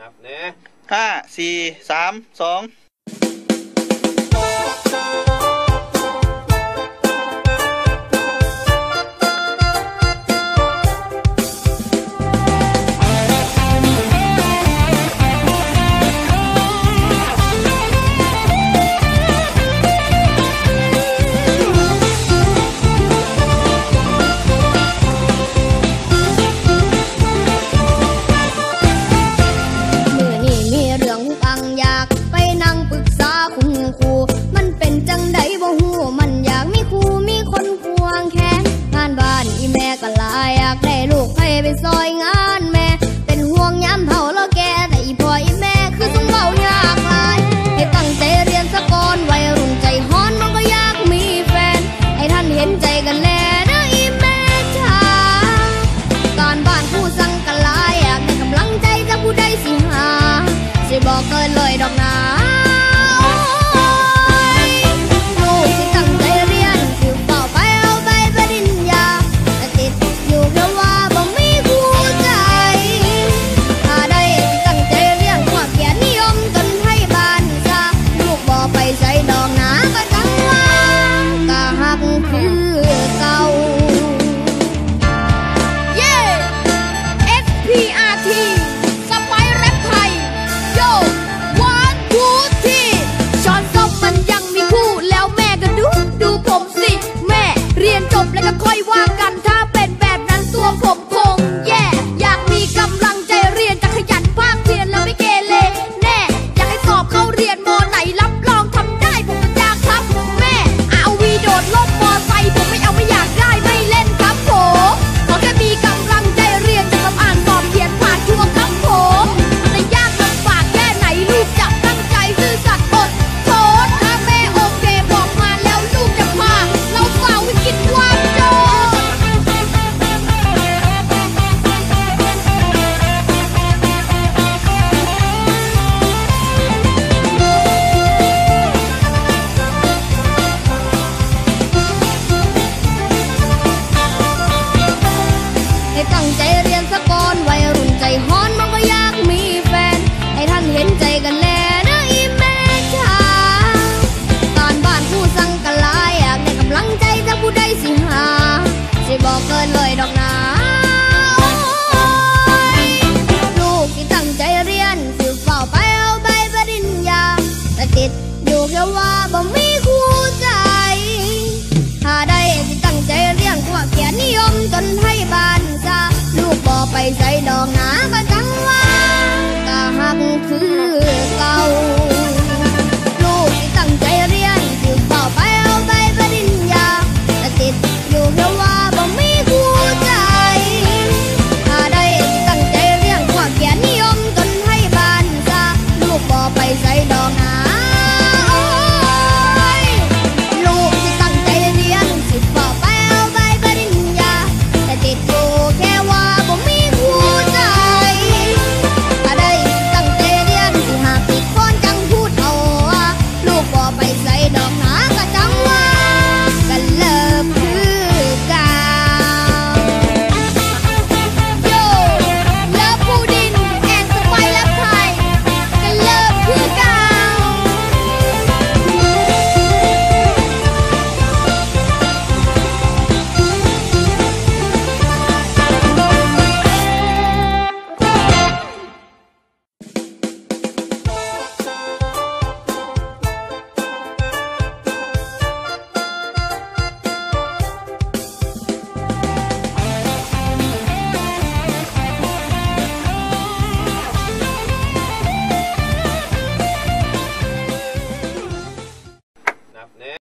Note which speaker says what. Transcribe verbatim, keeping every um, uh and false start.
Speaker 1: นับนะ
Speaker 2: ห้าสี่สามสอง
Speaker 3: ซอยงานแม่เป็นห่วงย้ำเท่าแล้วแกแต่อีพ่ออีแม่คือต้องเบายากหลายให้ตั้งใจเรียนสะก่อนวัยรุ่นใจฮ้อนมันก็อยากมีแฟนให้ท่านเห็นใจกันแน่นะอีแม่จ๋าการบ้านผู้สั่งกันหลายอยากได้กำลังใจจากผู้ใดสิหาสิบอกเกินเลย